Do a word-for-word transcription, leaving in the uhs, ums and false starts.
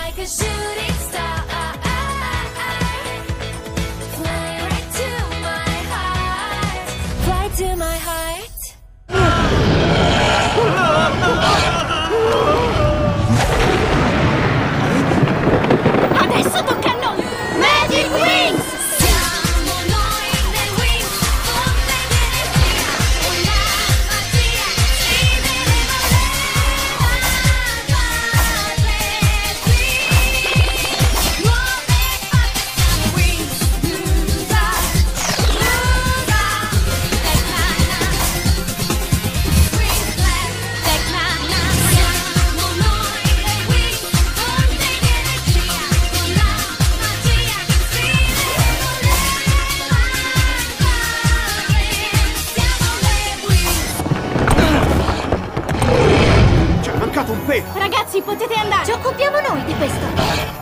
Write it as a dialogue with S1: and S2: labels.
S1: like a shooting star. Fly right to my heart. Fly to my heart.
S2: Adesso tocca a noi! Magic Wings!
S1: Siamo noi dei Wings, fonte di energia, una magia che ci deve volare qui. Nuove fatte siamo Wings, Nuda, Nuda, Tecnana, Wings Lab, Tecnana. Siamo noi dei Wings, fonte di energia, una magia che ci deve volare. Siamo le Wings.
S3: Ci è mancato un pelo!
S2: Ragazzi, potete andare! Ci occupiamo noi di questo!